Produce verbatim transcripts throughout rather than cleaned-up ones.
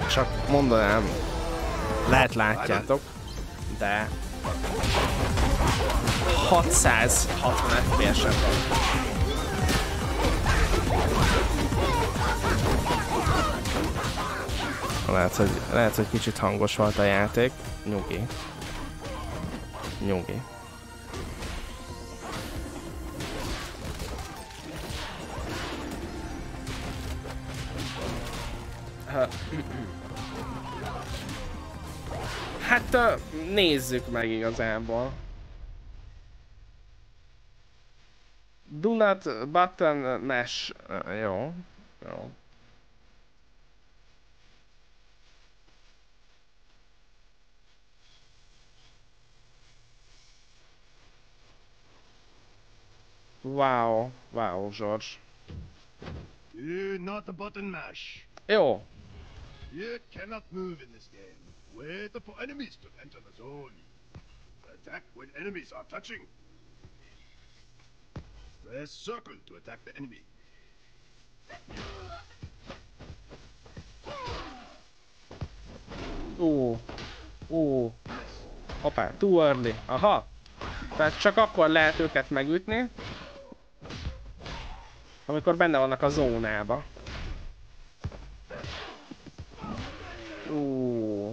csak mondanám, lehet látjátok, de hatszázhatvan ef pé es-en van. Lehet hogy, lehet, hogy kicsit hangos volt a játék. Nyugi. Nyugi. Hát nézzük meg igazából. Do not button mesh. Jó. Jó. Wow, wow, George. You're not a button mash. Jó. You cannot move in this game. Wait for enemies to enter the zone. Attack when enemies are touching. Press circle to attack the enemy. Ó. Ó. Hoppá, too early. Aha. Tehát csak akkor lehet őket megütni, amikor benne vannak a zónába. Ó.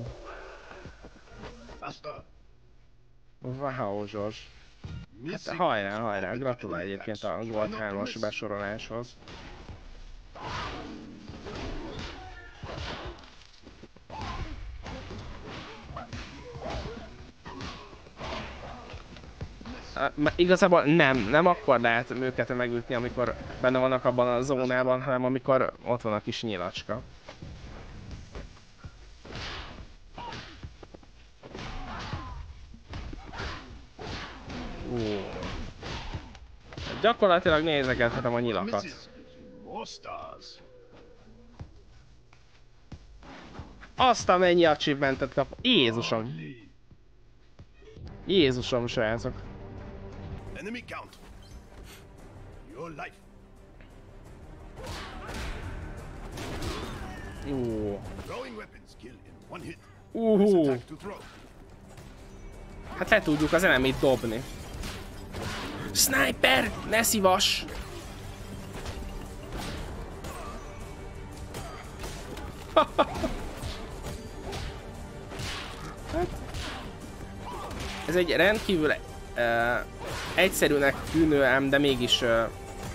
Wow, George. Hát hajrá, hajrá, gratulálj egyébként a Gold hármas besoroláshoz. Uh, igazából nem, nem akkor lehet őket megütni, amikor benne vannak abban a zónában, hanem amikor ott van a kis nyilacska. Uh. Gyakorlatilag nézegethetem a nyilakat. Azt a mennyi achievementet kap. Jézusom! Jézusom, srácok! Enemy count. Your life. Jó. Throwing weapons kill in one hit. Uhu. Hát le tudjuk az enemit dobni. Sniper! Ne szívas! Ez egy rendkívül uh, egyszerűnek tűnő, ám de mégis uh,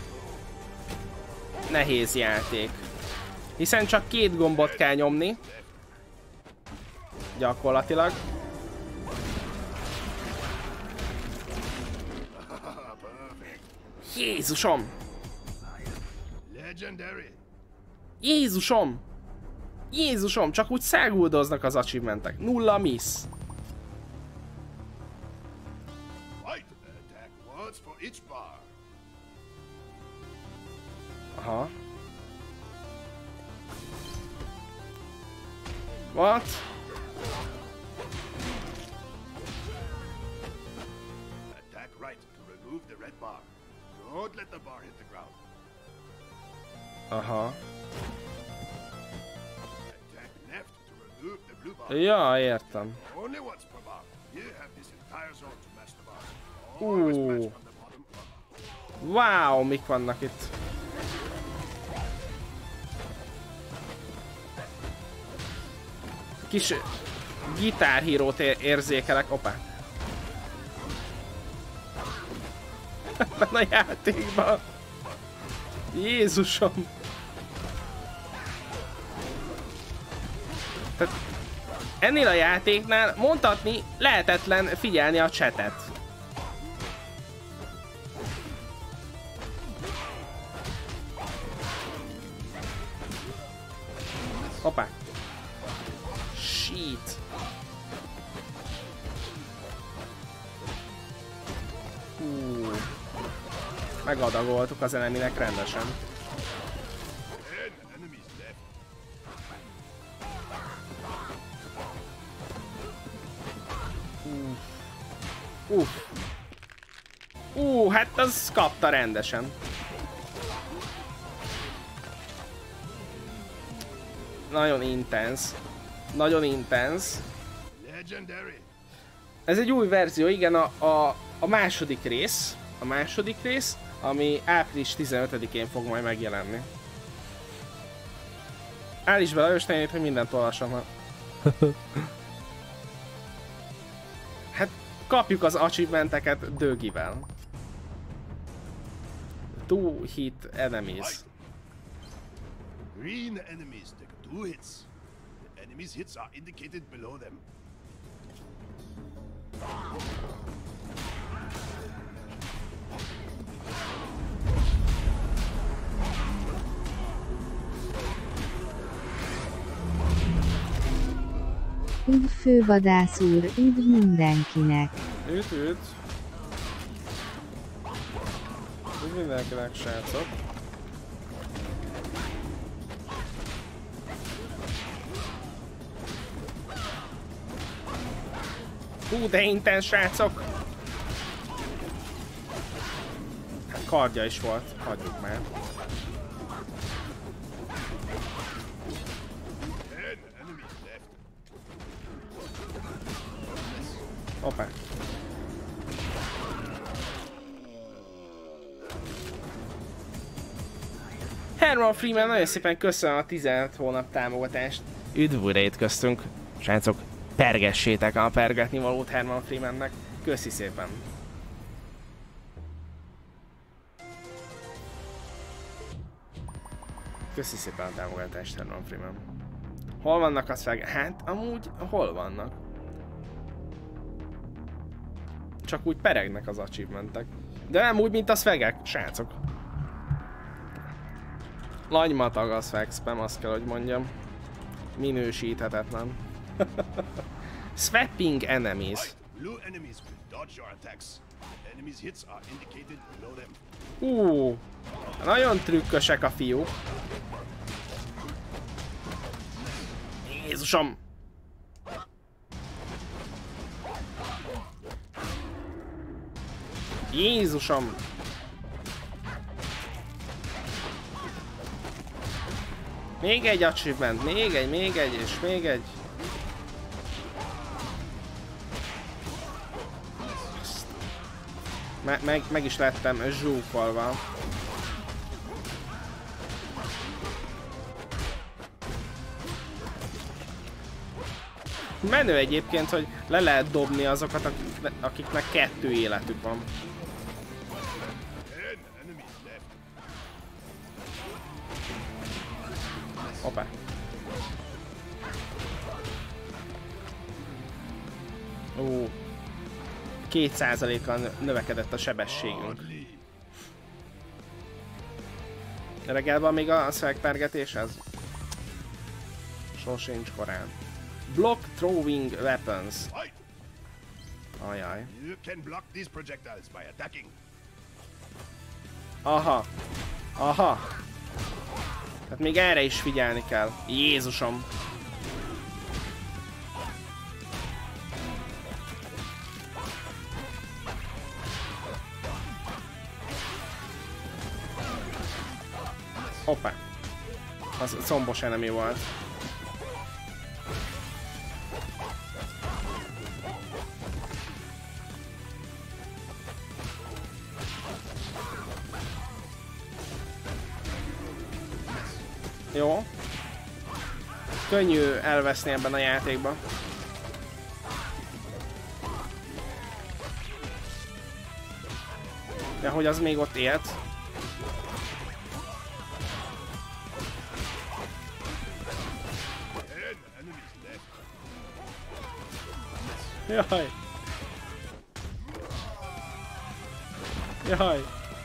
nehéz játék. Hiszen csak két gombot kell nyomni. Gyakorlatilag. Jézusom! Jézusom! Jézusom! Csak úgy száguldoznak az achievementek. Nulla miss. Aha. What? Attack right to remove the red bar. Don't let the bar hit the ground. Aha. Attack left to remove the blue bar. Ja, értem. Only once per bar. You have this entire zone to match the bar. Always match from the bottom up. Wow, mik vannak itt? Kis gitárhírót érzékelek, opá. Ebben a játékban. Jézusom. Tehát ennél a játéknál mondhatni lehetetlen figyelni a chatet. Hoppá. Shit. Hú. Megadagoltuk az eneminek rendesen. Uff. Uff. Ú, hát az kapta rendesen. Nagyon intenz. Nagyon intense. Legendary. Ez egy új verzió, igen, a, a, a második rész. A második rész, ami április tizenötödikén fog majd megjelenni. Állíts be Lajos, ne hogy mindent olvasom. Hát kapjuk az achievementeket dögivel. Two hit enemies. Green enemies take two hits. The enemy's hits are indicated below them. Üdv fővadász úr, üdv mindenkinek! Üdv, üdv! Üdv mindenkinek, srácok! Hú, de intens, srácok! Hát kardja is volt, hagyjuk már. Hoppá. Herman Freeman, nagyon szépen köszönöm a tizenöt hónap támogatást. Üdv újra étkeztünk. Srácok, pergessétek a pergetni valót Herman Freemannek. Köszi szépen. Köszi szépen a támogatást, Herman Freeman. Hol vannak a szveg? Hát, amúgy hol vannak? Csak úgy peregnek az achievementek. De nem úgy, mint a szvegek, srácok. Lagymatag a szveg spam, azt kell, hogy mondjam. Minősíthetetlen. Swapping enemies. Ú, nagyon trükkösek a fiúk. Jézusom! Jézusom! Még egy achievement, még egy, még egy, és még egy. Me meg, meg is lettem zsúfolva. Menő egyébként, hogy le lehet dobni azokat, akik, akiknek kettő életük van. Hoppá. Ó. Két százalékkal növekedett a sebességünk. Reggel van még a szövegpergetéshez? Sosincs korán. Block throwing weapons. Ajaj. Aha. Aha. Tehát még erre is figyelni kell. Jézusom. Hoppá. Az combos enemy volt. Jó. Könnyű elveszni ebben a játékban. De hogy az még ott élt. Jaj. Jaj.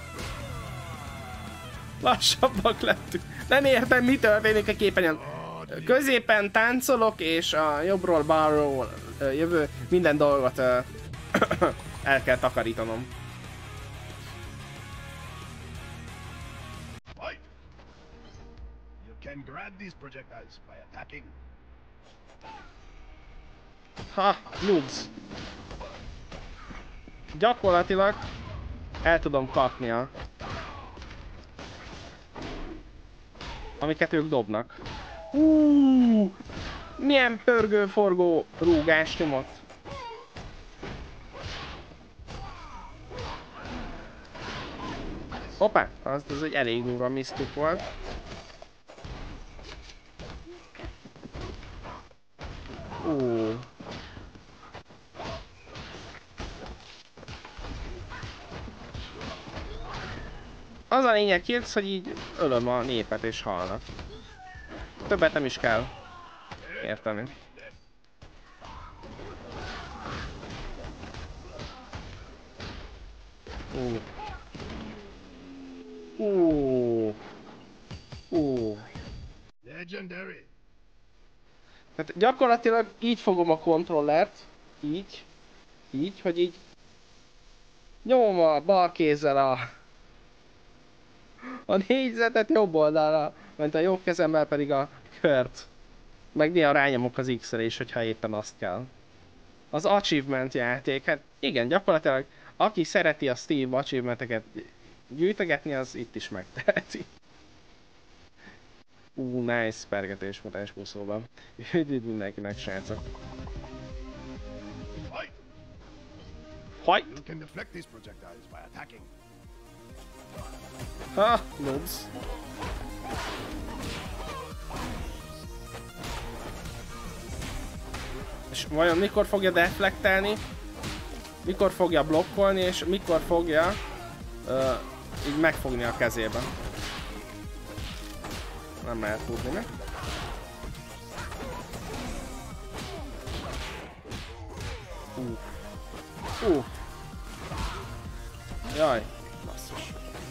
Lassabbak lettünk. Nem értem, mi történik a képernyőn. Középen táncolok, és a jobbról balról jövő minden dolgot el kell takarítanom. Ha, noobs. Gyakorlatilag el tudom kapni a amiket ők dobnak. Uh, Milyen pörgő, forgó rúgás nyomott. Hoppá, az, az egy elég durva misztik volt. Ó. Az a lényeg kérsz, hogy így ölöm a népet és halnak. Többet nem is kell érteni. Ó. Ó. Ó. Legendary. Tehát gyakorlatilag így fogom a kontrollert. Így. Így, hogy így nyomom a bal kézzel a a négyzetet jobb oldalra, mert a jobb kezemmel pedig a kört. Meg néha rányomok az X-re is, hogyha éppen azt kell. Az achievement játék, hát igen, gyakorlatilag aki szereti a Steam achievementeket gyűjtögetni, az itt is megteheti. Ú, uh, nice pergetés mutás buszóban. Üdv mindenkinek, srácok. Haj! You can deflect these projectiles by attacking. Ha, noobs. És vajon mikor fogja deflektelni? Mikor fogja blokkolni, és mikor fogja uh, így megfogni a kezébe? Nem lehet tudni, ne? Uh. Uh. Jaj, basszus.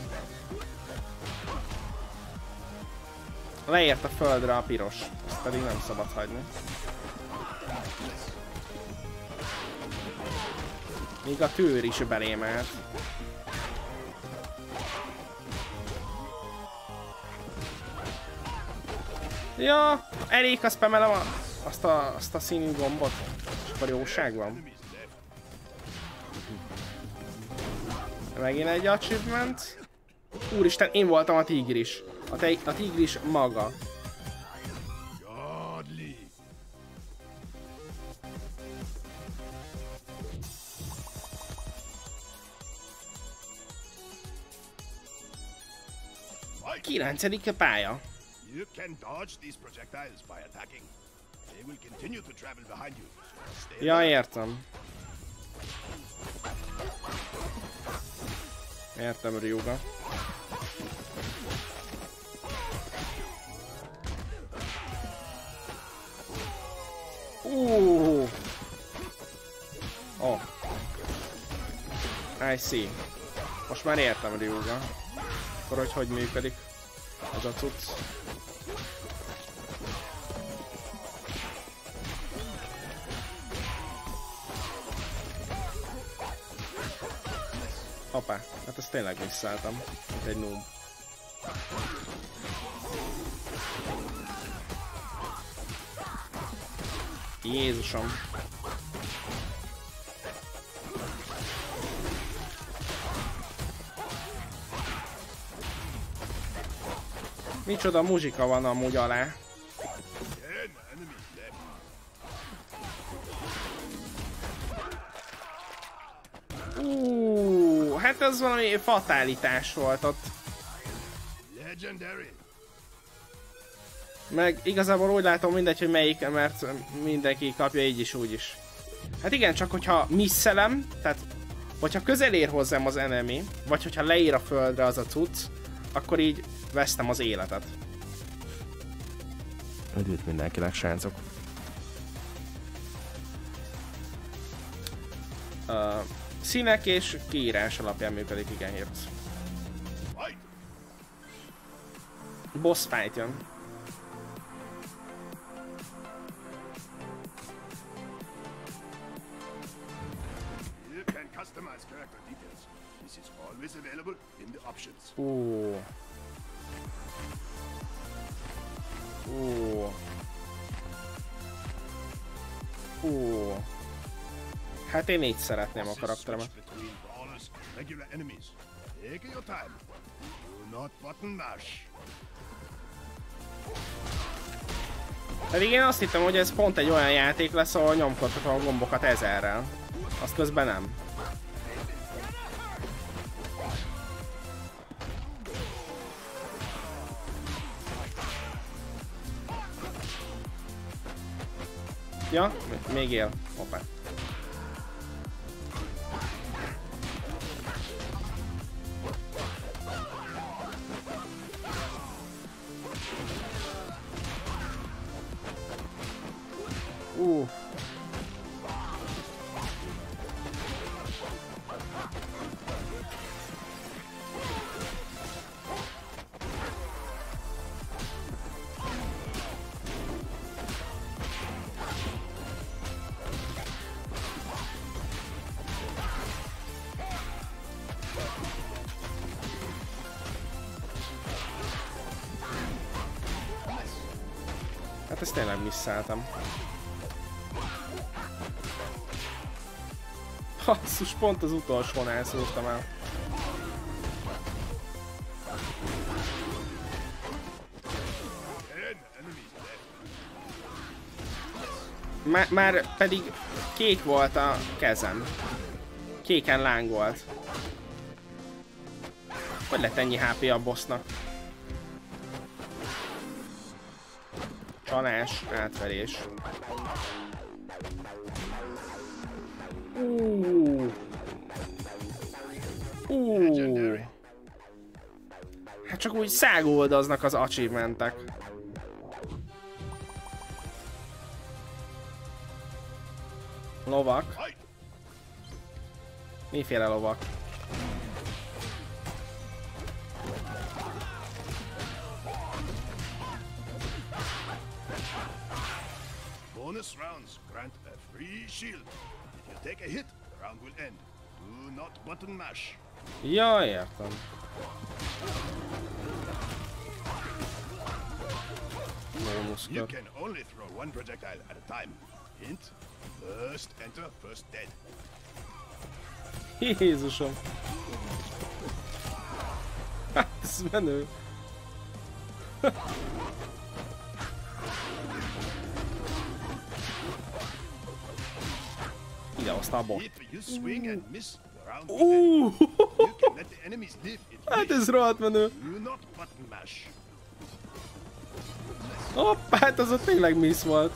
Leért a földre a piros, ezt pedig nem szabad hagyni. Még a tőr is belém állt. Ja, elég, azt bemelem a, azt a, azt a színű gombot, és akkor jóság van. Megint egy achievement. Úristen, én voltam a tigris. A, te, a tigris maga. Kilencedik pálya. You can dodge these projectiles by attacking. They will continue to travel behind you. Stay Ja, értem. Értem, Ryuga. Uh. Oh. I see. Most már értem, Ryuga. Akkor hogy hogy működik az a cucc. Hoppá, hát ezt tényleg visszaálltam, mint egy noob. Jézusom! Micsoda muzsika van amúgy alá. Uuuuh, hát ez valami fatálitás volt ott. Meg igazából úgy látom mindegy, hogy melyik, mert mindenki kapja így is, úgy is. Hát igen, csak hogyha misszelem, tehát hogyha közel ér hozzám az enemy, vagy hogyha leír a földre az a cucc, akkor így vesztem az életet. Üdvít mindenkinek, srácok. Uh, színek és kiírás alapján működik, igen, hírt. Boss fight jön. Ó. Ó. Ó. Hát én így szeretném a karakteremet. Pedig én azt hittem, hogy ez pont egy olyan játék lesz, ahol nyomkodhatom a gombokat ezerrel. Azt közben nem. Ja, még él. Hoppá. Uh. Hát ezt tényleg misszáltam. Basszus, pont az utolsón elszúrtam el. Már, már pedig kék volt a kezem. Kéken lángolt. Hogy lett ennyi há pé a bossnak? Csalás, átverés. Uh. Uh. Hát csak úgy szágoldaznak az achievementek. Lovak. Miféle lovak? Bonus rounds grant a free shield. If you take a hit, the round will end. Do not button mash. Ja, értem. You can only throw one projectile at a time. Hint: first enter, first dead. Jézusom. Hát ez menő. Ide hozta a bot. Uh. Hát ez rohadt menő. Hoppá, hát az ott tényleg miss volt.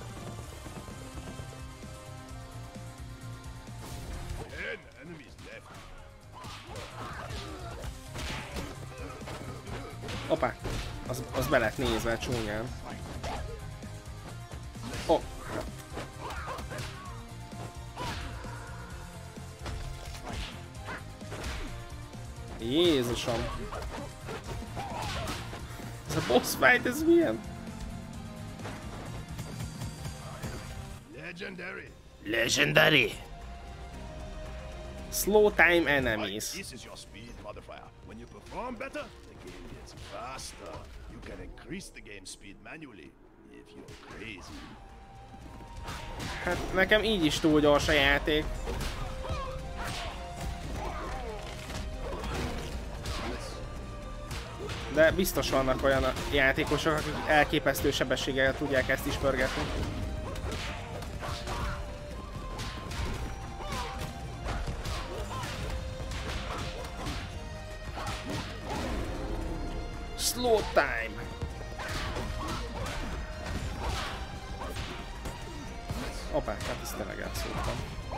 Hoppá, az, az be lett nézve csúnyán. Oh. Jézusom. Ez a boss fight, ez milyen? Legendary. Legendary. Slow time enemies. This is your speed modifier. When you perform better, the game gets faster. You can increase the game speed manually if you're crazy. Hát nekem így is túl gyors a játék. De biztos vannak olyan játékosok, akik elképesztő sebességgel tudják ezt is pörgetni. Slow time. Hoppá, hát ezt tényleg elszóltam.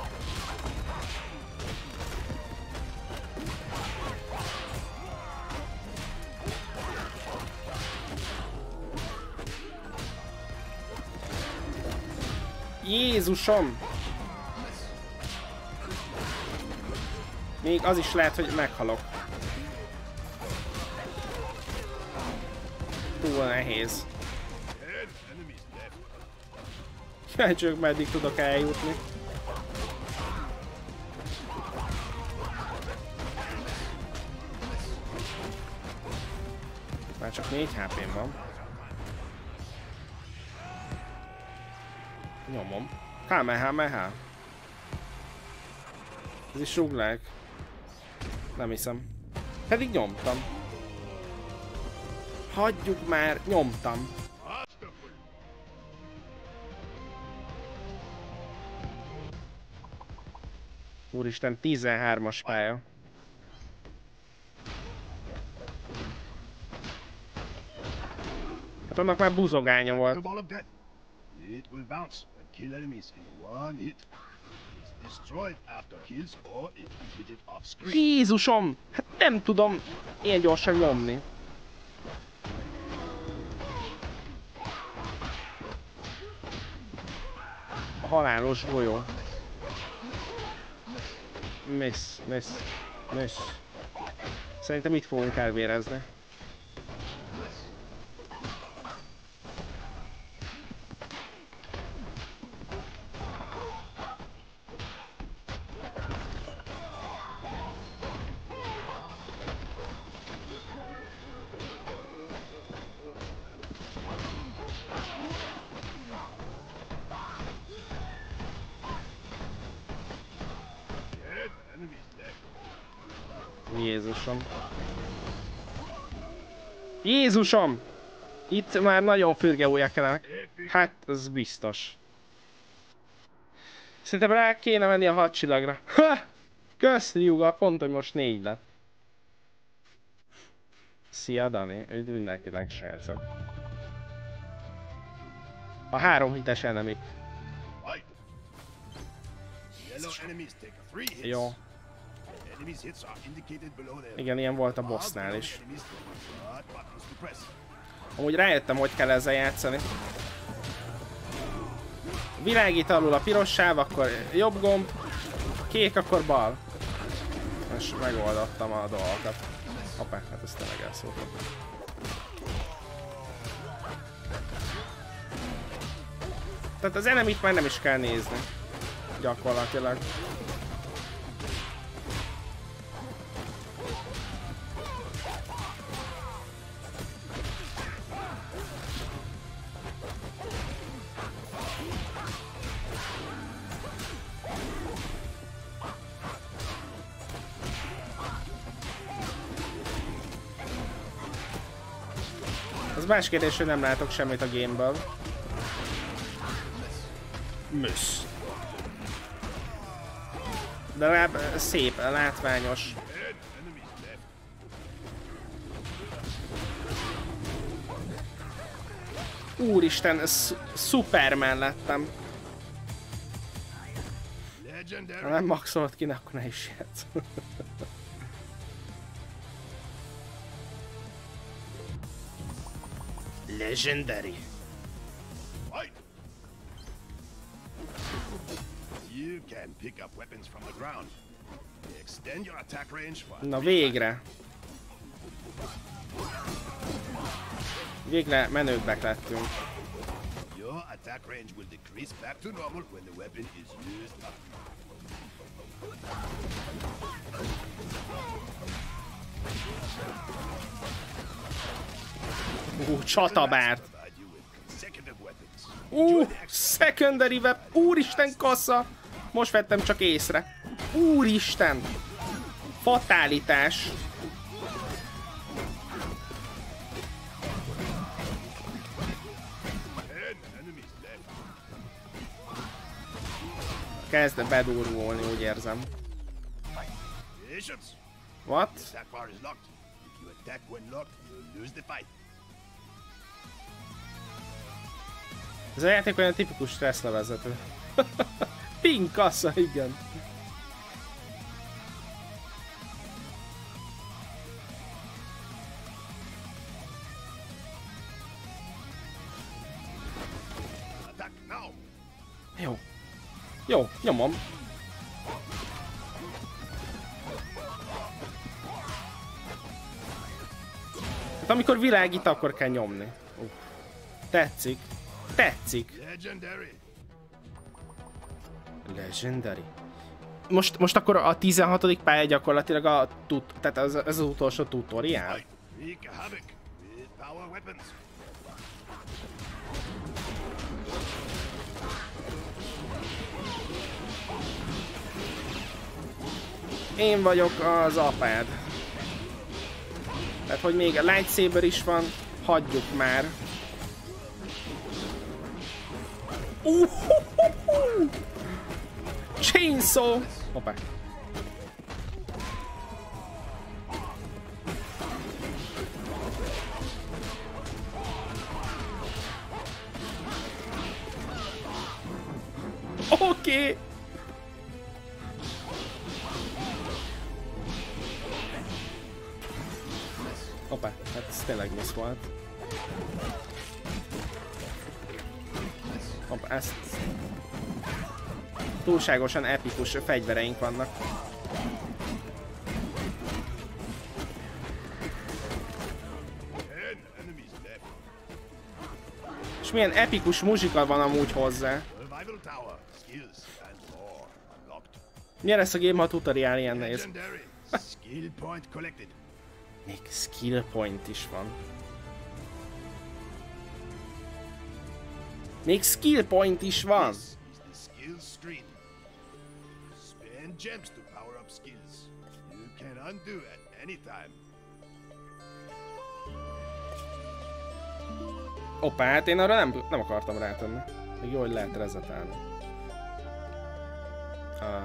Jézusom! Még az is lehet, hogy meghalok. Túl nehéz. Kíváncsiak, meddig tudok eljutni. Már csak négy há pém van. Nyomom. Kamehameha. Ez is rúglák. Nem hiszem. Pedig nyomtam. Hagyjuk már, nyomtam. Úristen, tizenhármas pálya. Hát annak már buzogánya volt. It will bounce and kill enemies in one hit. It's destroyed after kills or it completed off screen. Jézusom! Hát nem tudom ilyen gyorsan nyomni. A halálos golyó. Miss, miss, miss. Szerintem itt fogunk elvérezni. Jézusom. Jézusom! Itt már nagyon fürgeújak kellenek. Hát, ez biztos. Szerintem rá kéne menni a hadcsillagra. Ha! Kösz, Ryuga, pont, hogy most négy lett. Szia, Dani. Üdv mindenkinek, srácok. A három hites enemy. Jó. Igen, ilyen volt a bossnál is. Amúgy rájöttem, hogy kell ezzel játszani. Világít alul a piros sáv, akkor jobb gomb, kék, akkor bal. És megoldottam a dolgokat. Hoppá, hát ezt tényleg elszóltam. Tehát az enemit már nem is kell nézni. Gyakorlatilag. Az más kérdés, hogy nem látok semmit a gameből. Mösz. De legalább szép, látványos. Úristen, Superman lettem. Ha nem maxolt ki, akkor ne is játsz. Legendary. You can pick up weapons from the ground. Extend your attack range for Na végre. Végre menőbbek lettünk. Your attack range will decrease back to normal when the weapon is used up. Ú, csatabárt. Ú, secondary web. Úristen, kassa. Most vettem csak észre. Úristen. Fatálitás. Kezd bedurvulni, úgy érzem. What? Ez a játék olyan tipikus stresszlevezető. Ping kassa, igen. Jó. Jó, nyomom. Hát amikor világít, akkor kell nyomni. Uh. Tetszik. Tetszik. Legendary. Legendary. Most, most akkor a tizenhatodik pálya gyakorlatilag a tut, tehát az, ez az utolsó tutoriál. Én vagyok az apád. Tehát, hogy még a lightsaber is van, hagyjuk már. Uh, uh, uh, uh. Chainsaw! Hoppá. Oké! Okay. Hoppá, hát ez tényleg miss volt. Hoppá, ezt... Túlságosan epikus fegyvereink vannak. És milyen epikus muzsika van amúgy hozzá. Milyen lesz a game, ha a tutorial ilyen nehéz? Még skill point is van. Még skill point is van. Hoppá, hát én arra nem, nem akartam rátenni. Még jó, hogy lehet rezetálni. Uh.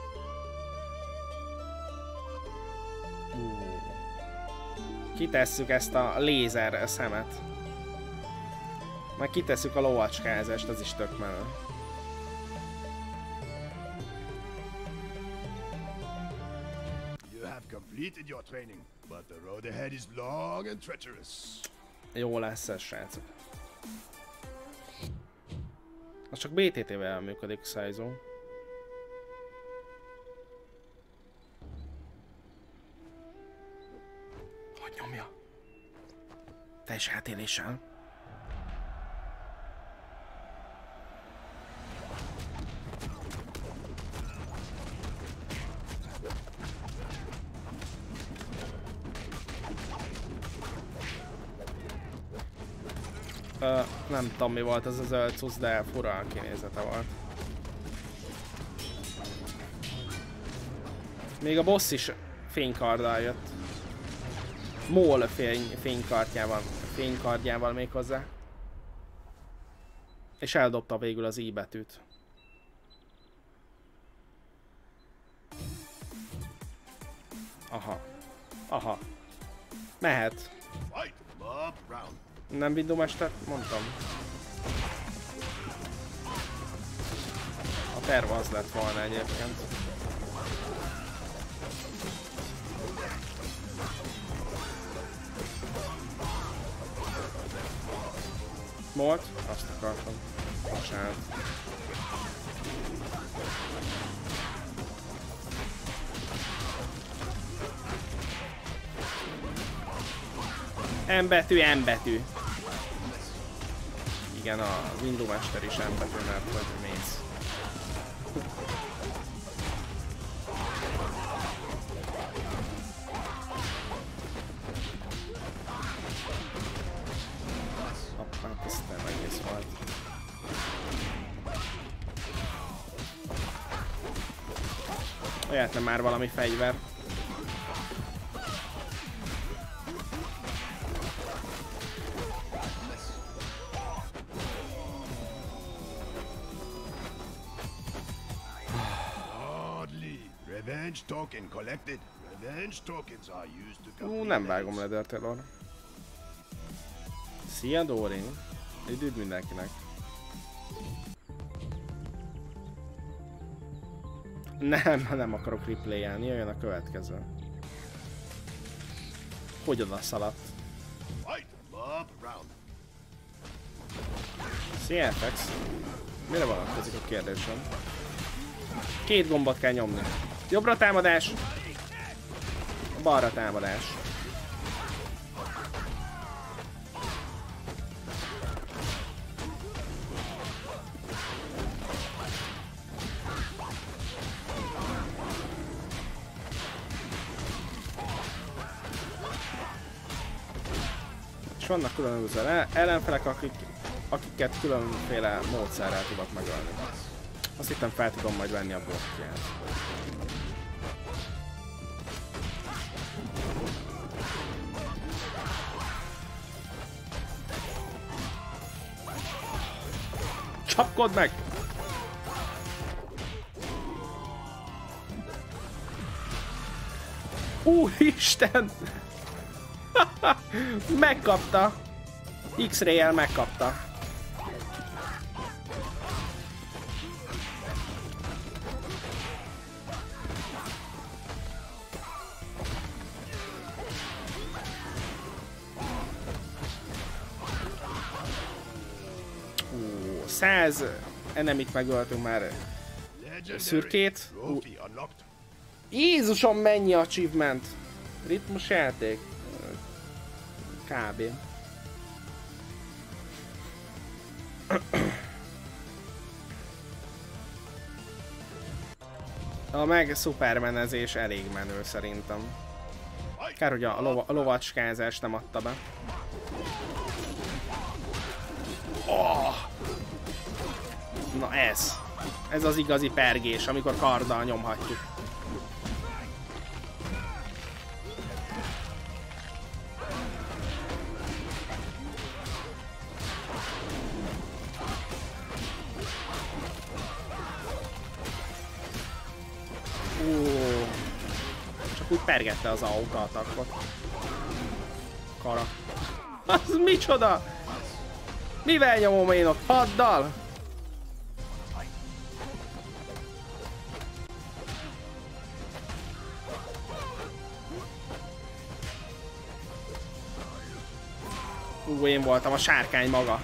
Uh. Kitesszük ezt a lézer szemet. Meg kitesszük a lovacskázást, az is tök menő. Jó lesz ez, srácok. Az csak bé té té-vel működik, Szájzó. Hogy nyomja? Teljes átéléssel. Uh, nem tudom mi volt ez a zöld cucc, de fura kinézete volt. Még a boss is fénykarddal jött. Mól fény, fénykardjával, fénykardjával még hozzá. És eldobta végül az I betűt. Aha. Aha. Mehet. Nem Window-mester? Mondtam. A terv az lett volna egyébként. Volt? Azt akartam. Bocsánat. M betű, M betű. Igen, a Window-mester is M betű, mert hogy mész. Hoppá, ez nem egész volt. Jöhetne már valami fegyver. Token collected. Revenge tokens are used to Ú, nem vágom Leather Tailor. Szia Doring! Üdv mindenkinek! Nem, nem akarok replay-elni, jöjjön a következő. Hogy oda szaladt? Szia ef iksz! Mire vonatkozik a kérdésem? Két gombot kell nyomni. Jobbra támadás, balra támadás. És vannak különböző ellenfelek, akik, akiket különféle módszerrel tudok megölni. Azt hittem fel tudom majd venni a blokkját. Csapkod meg! Úristen! Megkapta! X-ray-el megkapta. száz enemit megöltünk már szürkét. Uh. Jézusom, mennyi achievement! Ritmus játék. Kb. A meg szupermenezés elég menő szerintem. Kár, hogy a, lova, a lovacskázást nem adta be. Oh! Na ez. Ez az igazi pergés, amikor karddal nyomhatjuk. Uh, csak úgy pergette az auto-attackot. Kara. Az micsoda? Mivel nyomom én ott? Haddal? Ú, én voltam a sárkány maga.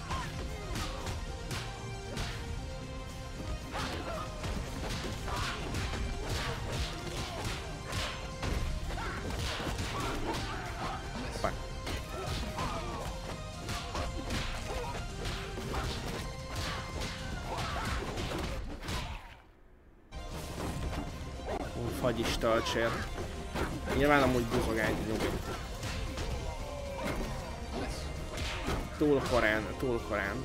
Fagyis töltsér. Nyilván amúgy buzogány nyugi. Túl korán, túl korán.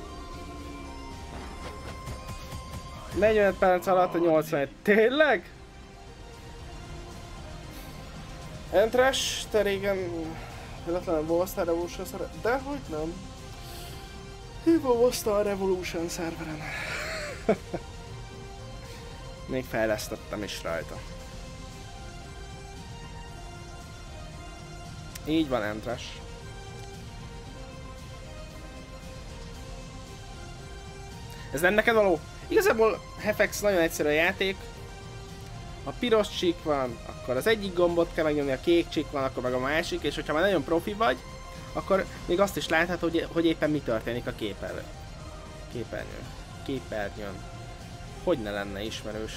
negyvenöt perc alatt a nyolcvanegy. Tényleg? Entres, te régen véletlenül Wallstar Revolution szerver... Dehogy nem. Hívva Wallstar Revolution szerveren. Még fejlesztettem is rajta. Így van, Entres. Ez nem neked való? Igazából Hefex nagyon egyszerű a játék. Ha piros csík van, akkor az egyik gombot kell megnyomni, a kék csík van, akkor meg a másik, és hogyha már nagyon profi vagy, akkor még azt is láthatod, hogy, hogy éppen mi történik a képernyőn. Képernyőn. Képernyőn. Hogy ne lenne ismerős?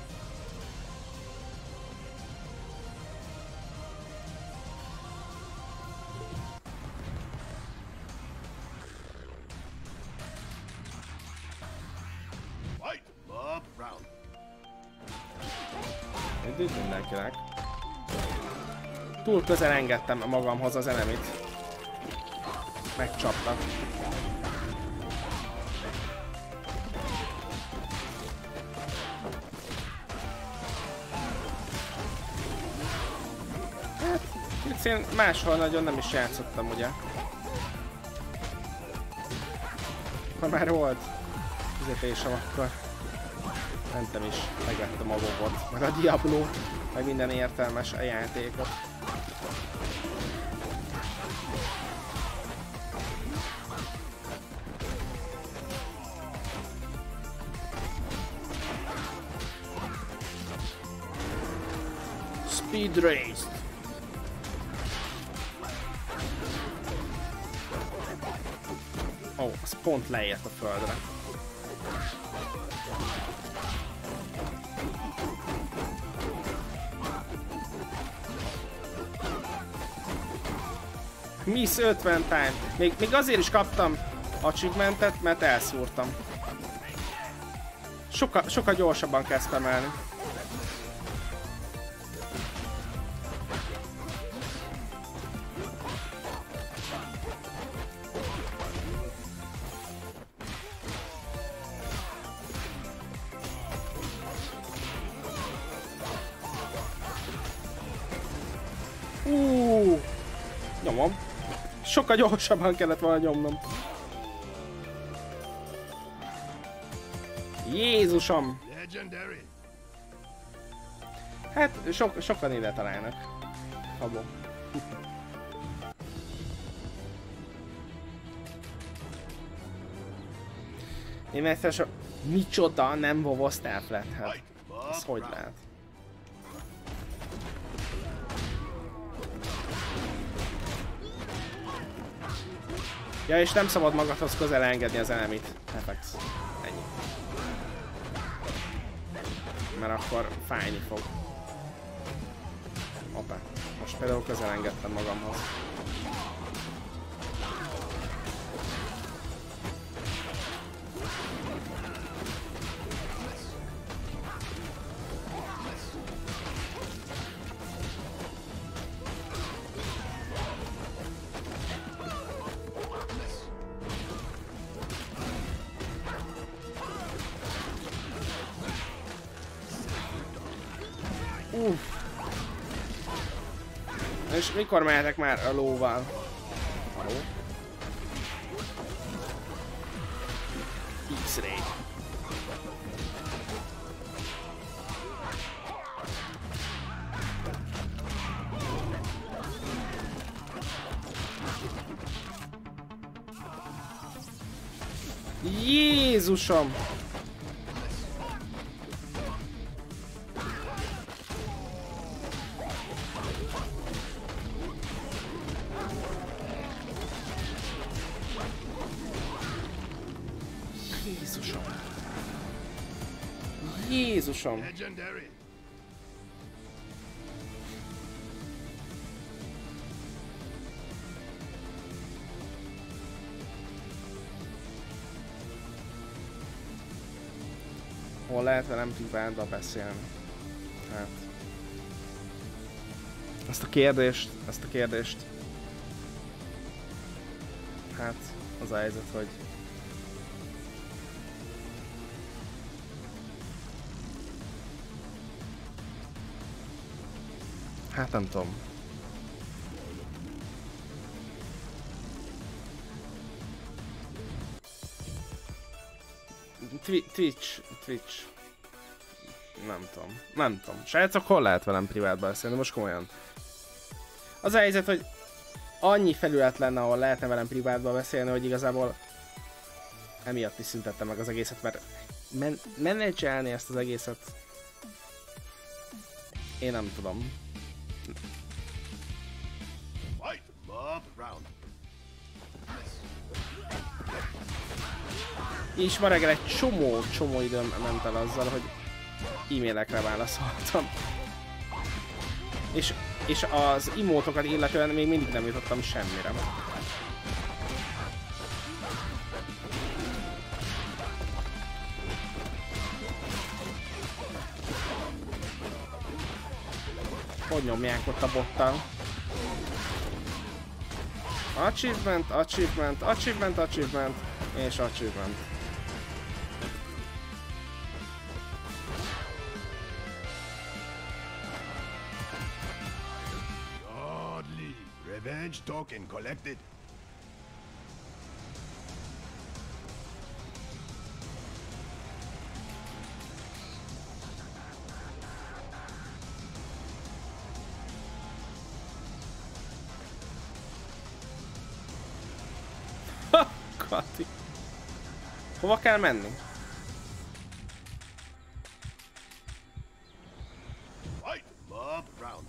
Üdv mindenkinek. Túl közel engedtem magamhoz az enemit. Megcsaptak. Hát, itt én máshol nagyon nem is játszottam, ugye? Ha már volt fizetésem, akkor mentem is, megvettem a WoW-ot, meg a Diablo-t, meg minden értelmes a játékot. Speed Race. Ó, oh, az pont leért a földre. Miss ötven time. Még, még azért is kaptam achievementet, mert elszúrtam. Sokkal, sokkal gyorsabban kell spamelni. Uh, nyomom. Sokkal gyorsabban kellett volna nyomnom. Jézusom! Hát so sokan ide találnak. Habó. Én egyszer so... Micsoda, nem vovoztál Flathead? Ez hogy lehet? Ja, és nem szabad magadhoz közel engedni az enemit. Effects. Ennyi. Mert akkor fájni fog. Hoppá. Most például közel engedtem magamhoz. Uff. És mikor mehetek már a lóval? Haló? X-ray. Jézusom! Jézusom! Jézusom! Legendary. Hol lehet velem privátba beszélni? Hát... Ezt a kérdést, ezt a kérdést... Hát, az a helyzet, hogy... Hát nem tudom. Twi Twitch, Twitch. Nem tudom, nem tudom. Srácok, hol lehet velem privátban beszélni? Most komolyan. Az a helyzet, hogy annyi felület lenne, ahol lehetne velem privátban beszélni, hogy igazából emiatt is szüntettem meg az egészet, mert men menedzselni ezt az egészet én nem tudom. Fight. Mob round. És ma reggel egy csomó, csomó időm ment el azzal, hogy e-mailekre válaszoltam. És, és az imótokat illetően még mindig nem jutottam semmire. Hogy nyomják ott a bottal? Achievement, achievement, achievement, achievement, és achievement. Godly. Revenge token collected. Kati. Hova kell menni? Fight. Mob round.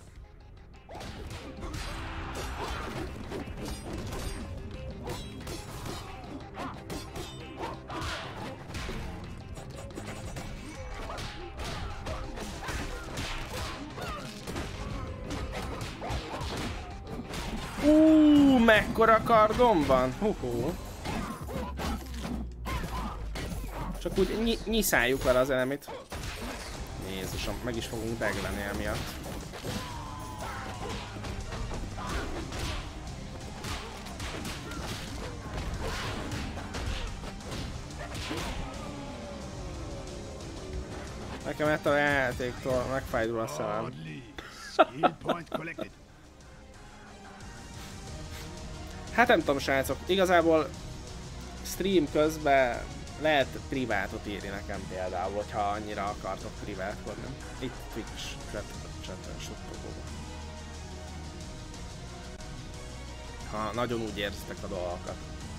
Úúúú, mekkora kardom van! Hú-hú. Csak úgy ny nyiszáljuk vele az elemit. Jézusom, meg is fogunk degleni emiatt. Nekem ettől a játéktól megfájdul a szemem. Godly. Skill point collected. Hát nem tudom, srácok, igazából stream közben lehet privátot írni nekem például, hogyha annyira akartok privátkodni. Itt Twitch chaten suttogóban. Ha nagyon úgy érzitek a dolgokat.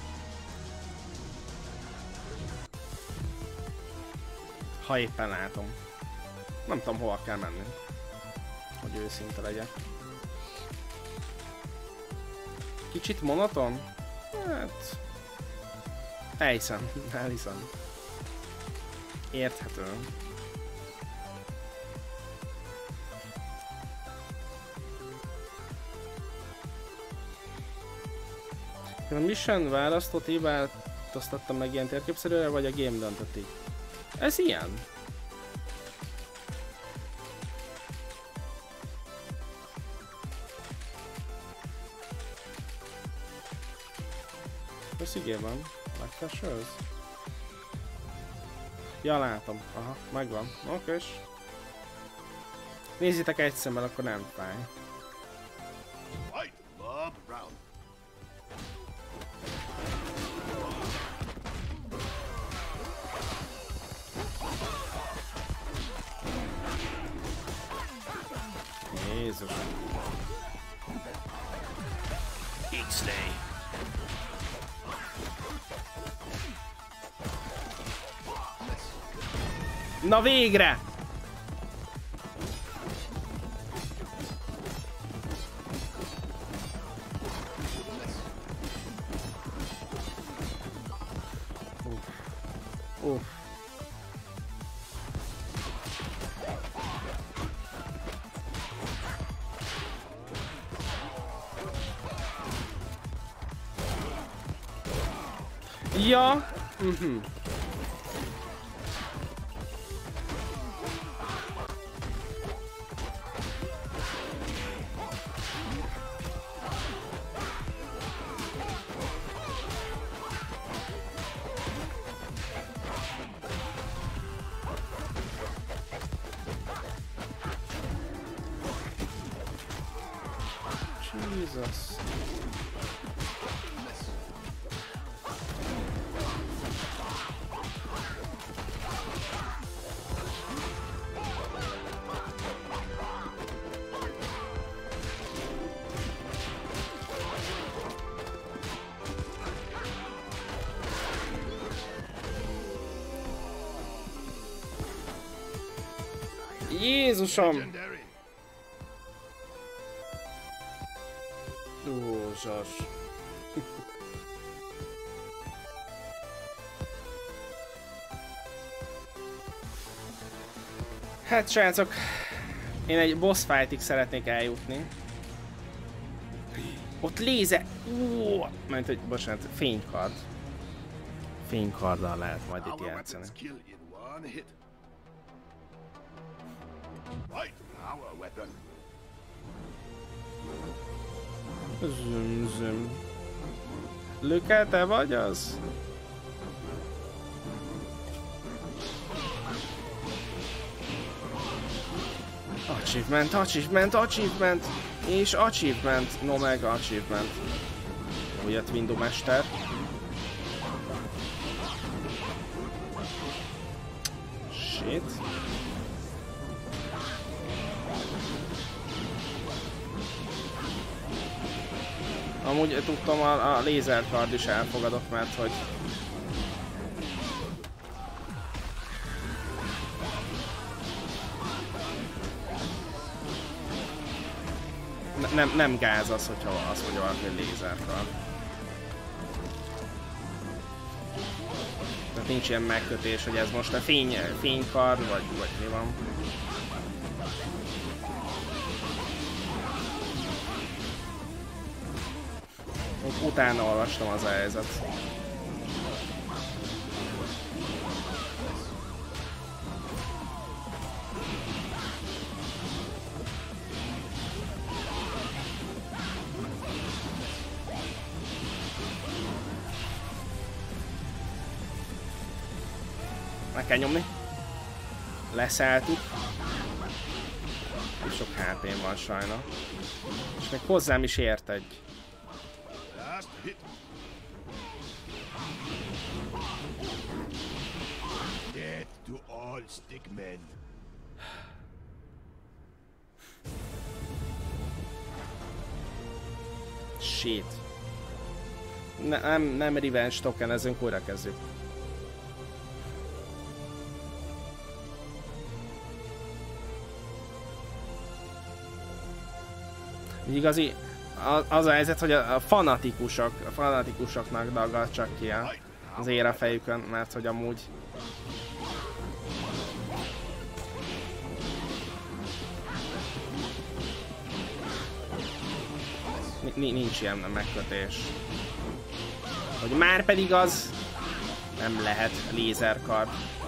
Ha éppen látom. Nem tudom, hova kell menni, hogy őszinte legyek. Kicsit monoton? Hát... Elhiszem, elhiszem. Érthető. A mission választott változtattam meg ilyen térképszerűre, vagy a game döntött így? Ez ilyen? Összigében? Megfelsőz? Ja, látom. Aha, megvan. Oké. Nézzétek egy szemmel, akkor nem fáj. Jézus. X-Day. Na végre! Uff. Uff. Ja. Mhm. Jesus. Jézusom! Ó, zsas. Hát srácok, én egy boss fightig szeretnék eljutni. Ott léze... Ó, mert hogy, bocsánat, fénykard. Fénykarddal lehet majd itt játszani. Züm, züm. Luke, te vagy az? Achievement, achievement, achievement! És achievement, no meg achievement. Úgy jött Windu mester. Shit. Amúgy tudtam, a, a lézerkard is elfogadott, mert hogy... Ne, nem, nem gáz az, hogyha az, hogy valaki lézerkard. Tehát nincs ilyen megkötés, hogy ez most a fény, fénykard, vagy, vagy mi van. Utána olvastam az helyzet. Meg kell nyomni. Leszálltuk. És sok há pém van sajna. És még hozzám is ért egy. Stickmen. Shit. Ne, nem, nem revenge tokenezünk, újra kezdjük. Igazi, az a helyzet, hogy a fanatikusok, a fanatikusoknak dagad csak ki a az ér a fejükön, mert hogy amúgy... Nincs ilyen megkötés. Hogy már pedig az nem lehet lézerkard.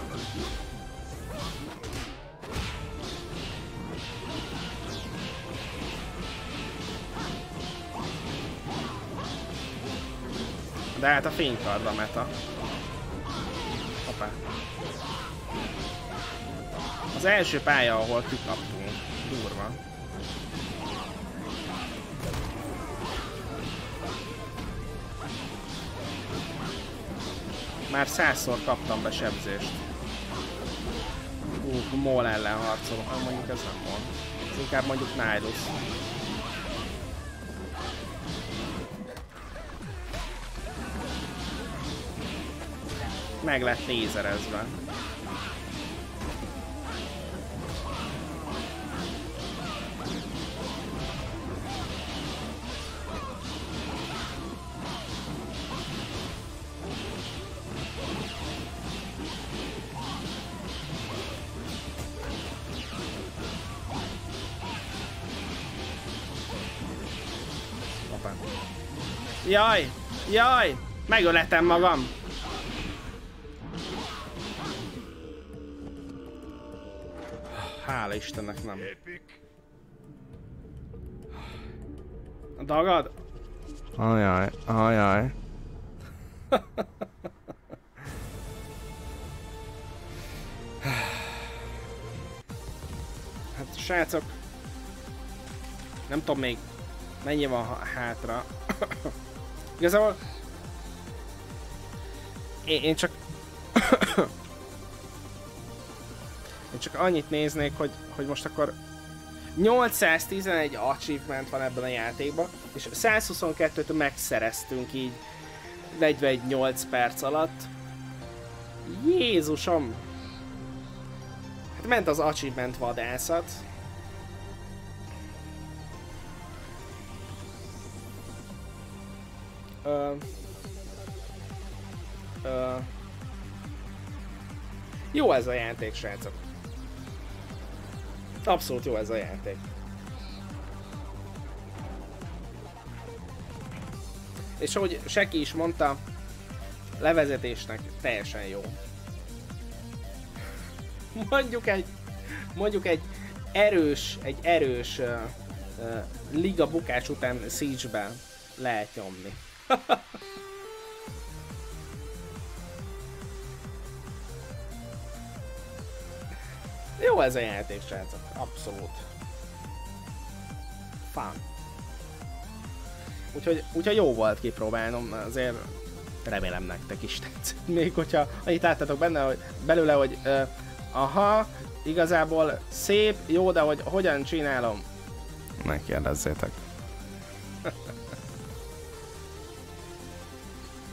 De hát a fénykard a meta. Hoppá. Az első pálya, ahol kikaptunk. Durva. Már százszor kaptam be sebzést. Ú, Mol ellen harcolok. Ah, mondjuk ez nem Mol. Ez inkább mondjuk Nihilus. Meg lett lézerezve. Jaj! Jaj! Megöletem magam! Hála Istennek nem. A dagad? Ajaj, ajaj. Hát srácok, nem tudom még mennyi van hátra. Igazából én, én csak én csak annyit néznék, hogy, hogy most akkor nyolcszáztizenegy achievement van ebben a játékban, és százhuszonkettőt megszereztünk így negyvennyolc perc alatt. Jézusom! Hát ment az achievement vadászat. Ö, ö, jó ez a játék, srácok. Abszolút jó ez a játék. És ahogy Seki is mondta, levezetésnek teljesen jó. Mondjuk egy, mondjuk egy erős, egy erős uh, uh, liga bukás után Siege-ben lehet nyomni. Jó ez a játék, srácok. Abszolút. Fun. Úgyhogy, úgyhogy jó volt kipróbálnom, azért remélem nektek is tetszett. Még hogyha annyit láttatok benne, hogy belőle, hogy uh, aha, igazából szép, jó, de hogy hogyan csinálom? Ne kérdezzétek.